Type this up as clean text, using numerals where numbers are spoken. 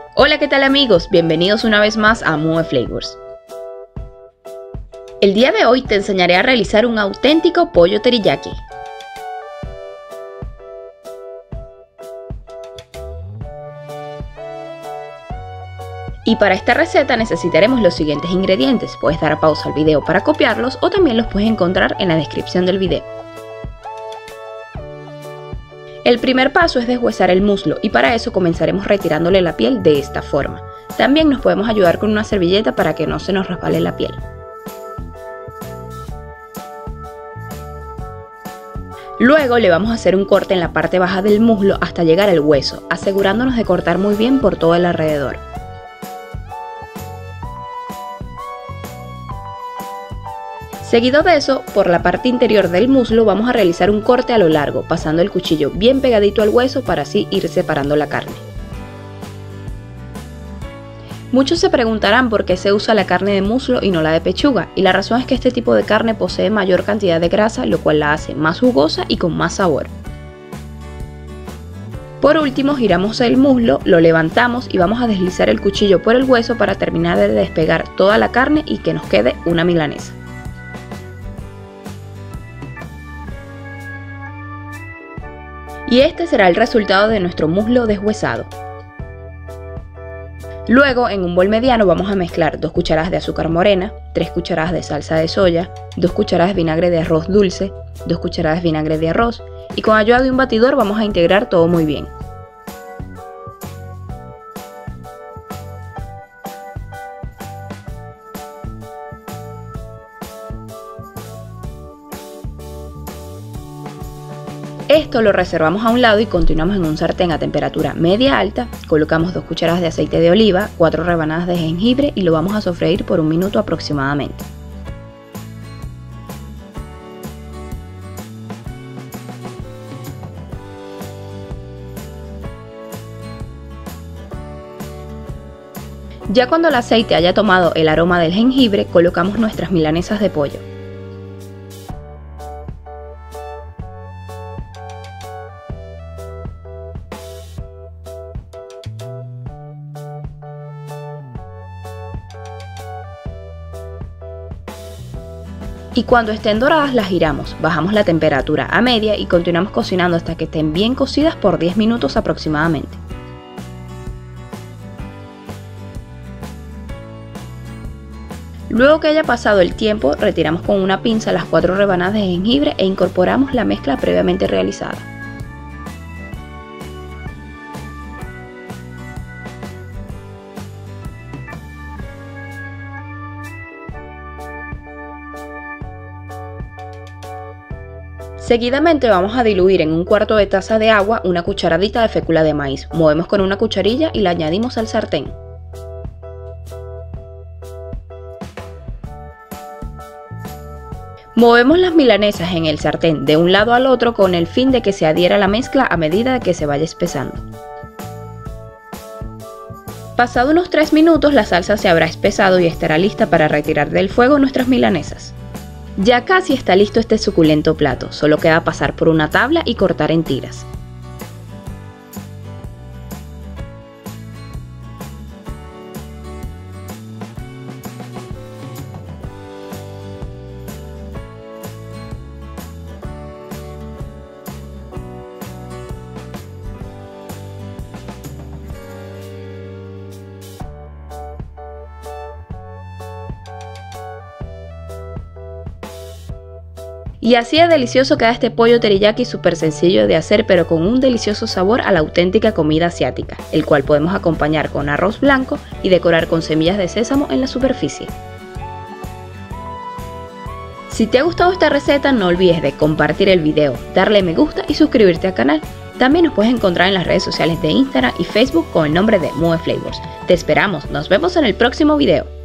Hola, ¿qué tal amigos? Bienvenidos una vez más a Mue Flavors. El día de hoy te enseñaré a realizar un auténtico pollo teriyaki. Y para esta receta necesitaremos los siguientes ingredientes. Puedes dar pausa al video para copiarlos o también los puedes encontrar en la descripción del video. El primer paso es deshuesar el muslo y para eso comenzaremos retirándole la piel de esta forma. También nos podemos ayudar con una servilleta para que no se nos resbale la piel. Luego le vamos a hacer un corte en la parte baja del muslo hasta llegar al hueso, asegurándonos de cortar muy bien por todo el alrededor. Seguido de eso, por la parte interior del muslo vamos a realizar un corte a lo largo, pasando el cuchillo bien pegadito al hueso para así ir separando la carne. Muchos se preguntarán por qué se usa la carne de muslo y no la de pechuga, y la razón es que este tipo de carne posee mayor cantidad de grasa, lo cual la hace más jugosa y con más sabor. Por último, giramos el muslo, lo levantamos y vamos a deslizar el cuchillo por el hueso para terminar de despegar toda la carne y que nos quede una milanesa. Y este será el resultado de nuestro muslo deshuesado. Luego en un bol mediano vamos a mezclar 2 cucharadas de azúcar morena, 3 cucharadas de salsa de soya, 2 cucharadas de vinagre de arroz dulce, 2 cucharadas de vinagre de arroz y con ayuda de un batidor vamos a integrar todo muy bien. Esto lo reservamos a un lado y continuamos en un sartén a temperatura media alta, colocamos 2 cucharadas de aceite de oliva, 4 rebanadas de jengibre y lo vamos a sofreír por 1 minuto aproximadamente. Ya cuando el aceite haya tomado el aroma del jengibre, colocamos nuestras milanesas de pollo. Y cuando estén doradas las giramos, bajamos la temperatura a media y continuamos cocinando hasta que estén bien cocidas por 10 minutos aproximadamente. Luego que haya pasado el tiempo, retiramos con una pinza las 4 rebanadas de jengibre e incorporamos la mezcla previamente realizada. Seguidamente vamos a diluir en 1/4 de taza de agua una cucharadita de fécula de maíz. Movemos con una cucharilla y la añadimos al sartén. Movemos las milanesas en el sartén de un lado al otro con el fin de que se adhiera la mezcla a medida que se vaya espesando. Pasado unos 3 minutos la salsa se habrá espesado y estará lista para retirar del fuego nuestras milanesas. Ya casi está listo este suculento plato, solo queda pasar por una tabla y cortar en tiras. Y así de delicioso queda este pollo teriyaki súper sencillo de hacer pero con un delicioso sabor a la auténtica comida asiática, el cual podemos acompañar con arroz blanco y decorar con semillas de sésamo en la superficie. Si te ha gustado esta receta no olvides de compartir el video, darle me gusta y suscribirte al canal. También nos puedes encontrar en las redes sociales de Instagram y Facebook con el nombre de Mue Flavors. Te esperamos, nos vemos en el próximo video.